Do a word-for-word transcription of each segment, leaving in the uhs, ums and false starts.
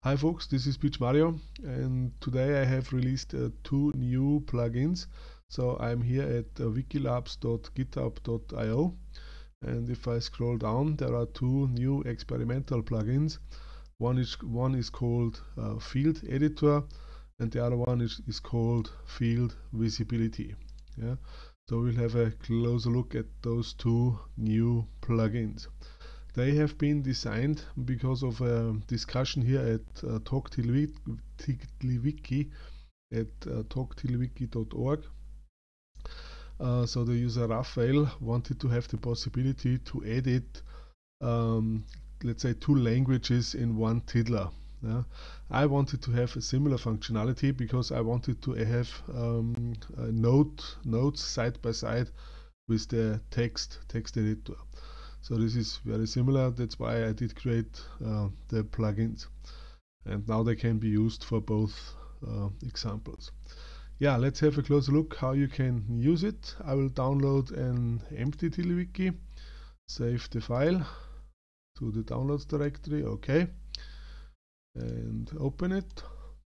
Hi folks, this is Peach Mario, and today I have released uh, two new plugins. So I'm here at uh, wikilabs dot github dot i o, and if I scroll down, there are two new experimental plugins. One is one is called uh, Field Editor, and the other one is, is called Field Visibility. Yeah, so we'll have a closer look at those two new plugins. They have been designed because of a discussion here at uh, TalkTilWiki at uh, talk til wiki dot org. Uh, so the user Raphael wanted to have the possibility to edit, um, let's say, two languages in one tiddler. Yeah. I wanted to have a similar functionality because I wanted to have um, a note, notes side by side with the text text editor. So this is very similar. That's why I did create uh, the plugins, and now they can be used for both uh, examples. Yeah, let's have a closer look how you can use it. I will download an empty TiddlyWiki, save the file to the downloads directory, okay, and open it.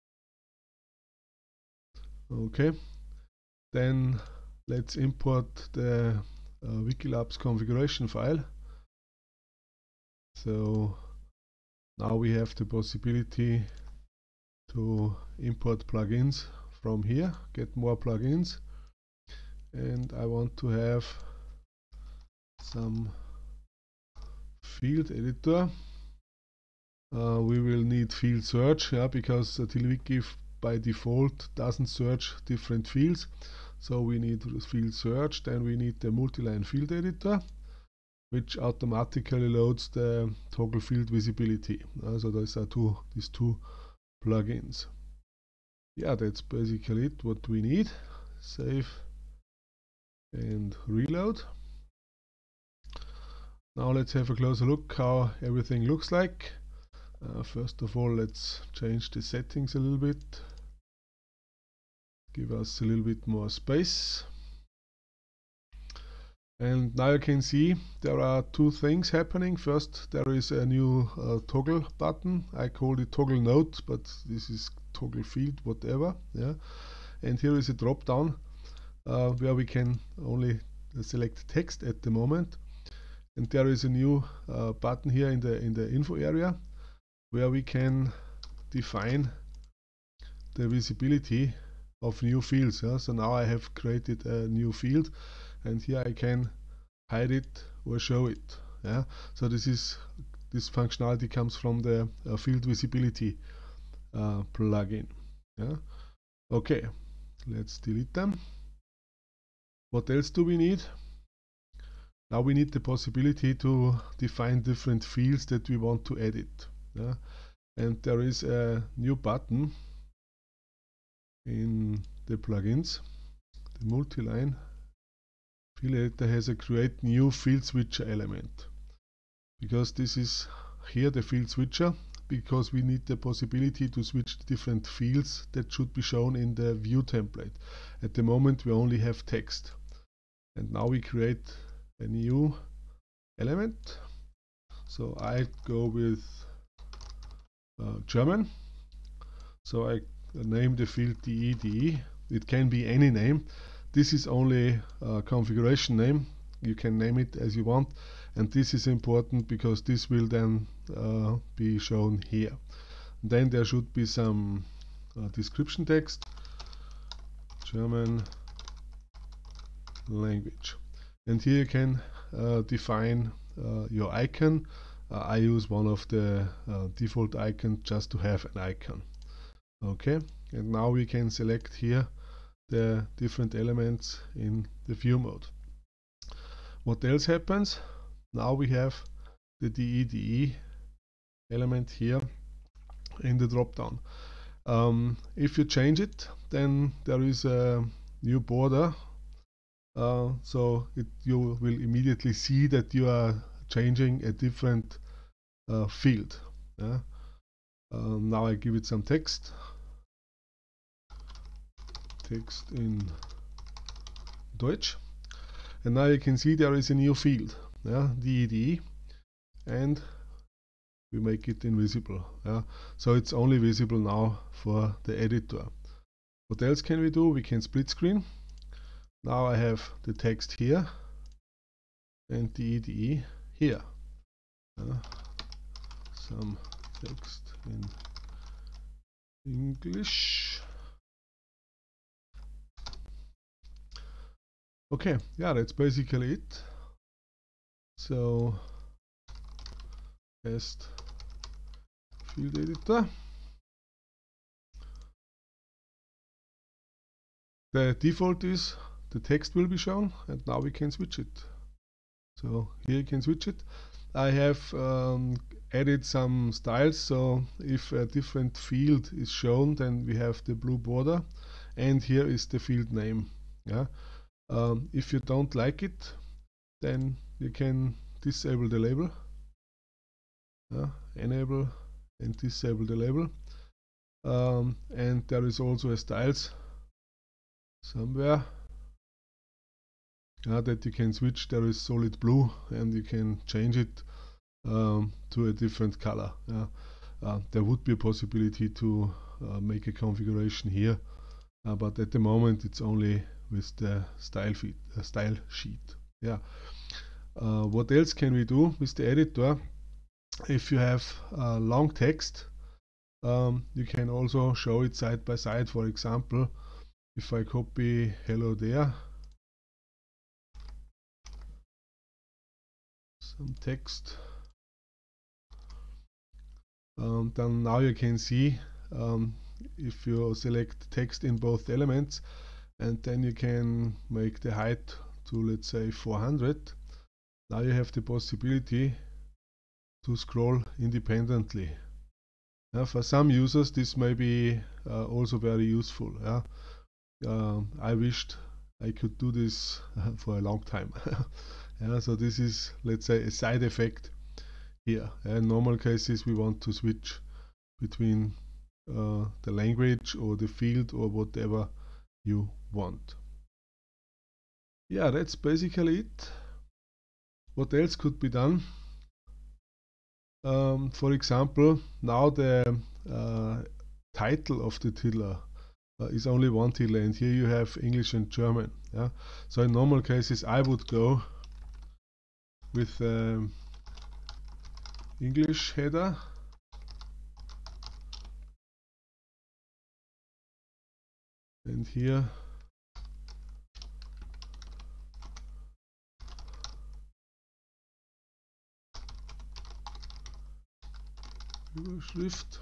Okay, then let's import the uh, Wikilabs configuration file. So now we have the possibility to import plugins from here, get more plugins, and I want to have some field editor. Uh, we will need field search, yeah, because uh, TiddlyWiki by default doesn't search different fields, so we need field search. Then we need the multi-line field editor, which automatically loads the toggle field visibility. Uh, so those are two these two plugins. Yeah, that's basically it, what we need. Save and reload. Now let's have a closer look how everything looks like. Uh, first of all, let's change the settings a little bit. Give us a little bit more space. And now you can see there are two things happening. First, there is a new uh, toggle button. I called it toggle note, but this is toggle field, whatever. Yeah. And here is a drop down uh, where we can only select text at the moment. And there is a new uh, button here in the in the info area where we can define the visibility of new fields. Yeah? So now I have created a new field, and here I can hide it or show it. Yeah? So this is this functionality comes from the uh, field visibility uh, plugin. Yeah? Okay, let's delete them. What else do we need? Now we need the possibility to define different fields that we want to edit. Yeah? And there is a new button in the plugins. The multi-line field editor has a create new field switcher element, because this is here the field switcher, because we need the possibility to switch different fields that should be shown in the view template. At the moment we only have text, and now we create a new element. So I go with uh, German. So I name the field D E D E. It can be any name. This is only a configuration name. You can name it as you want, and this is important because this will then uh, be shown here. Then there should be some uh, description text, German language, and here you can uh, define uh, your icon. uh, I use one of the uh, default icons just to have an icon. Okay, and now we can select here the different elements in the view mode. What else happens? Now we have the D E D E element here in the drop down. Um, if you change it, then there is a new border. Uh, so it, you will immediately see that you are changing a different uh, field. Yeah? Um, now I give it some text. Text in Deutsch. And now you can see there is a new field, yeah, D E D E, and we make it invisible. Yeah? So it's only visible now for the editor. What else can we do? We can split screen. Now I have the text here and the E D E here. Uh, some text in English. Okay, yeah, that's basically it. So, test field editor. The default is the text will be shown, and now we can switch it. So here you can switch it. I have um, added some styles, so if a different field is shown, then we have the blue border, and here is the field name. Yeah. Um, if you don't like it, then you can disable the label. Yeah. Enable and disable the label. Um, and there is also a styles somewhere. Yeah, that you can switch. There is solid blue, and you can change it um, to a different color. Yeah. Uh, there would be a possibility to uh, make a configuration here, uh, but at the moment it's only with the style feed, uh, style sheet. Yeah. Uh, what else can we do with the editor? If you have uh, long text, um, you can also show it side by side. For example, if I copy hello there, some text, um, then now you can see um, if you select text in both elements, and then you can make the height to, let's say, four hundred. Now you have the possibility to scroll independently. Uh, for some users this may be uh, also very useful. Yeah? Uh, I wished I could do this uh, for a long time. Yeah, so this is, let's say, a side effect here. In normal cases we want to switch between uh, the language or the field or whatever you want. Yeah, that's basically it. What else could be done? Um, for example, now the uh, title of the title uh, is only one title, and here you have English and German. Yeah? So in normal cases I would go with um, English header, and here Überschrift,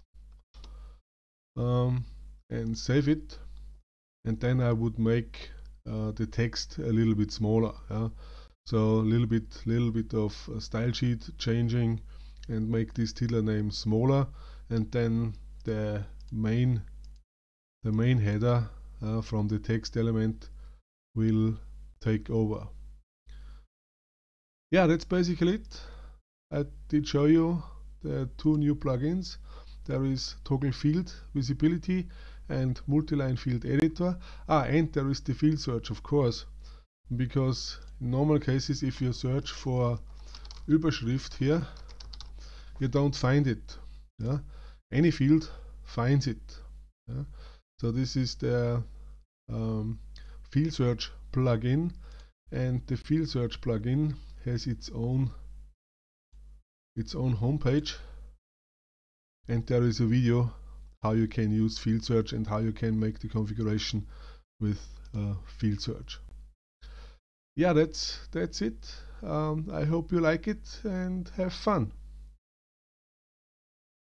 um, and save it, and then I would make uh, the text a little bit smaller. Yeah? So a little bit, little bit of uh, style sheet changing, and make this title name smaller, and then the main, the main header uh, from the text element will take over. Yeah, that's basically it. I did show you the two new plugins. There is Toggle Field Visibility and Multiline Field Editor. Ah, and there is the field search, of course, because in normal cases if you search for Überschrift here, you don't find it. Yeah? Any field finds it. Yeah? So this is the um, field search plugin, and the field search plugin has its own its own homepage, and there is a video how you can use field search and how you can make the configuration with uh, field search. Yeah, that's that's it. Um, I hope you like it and have fun.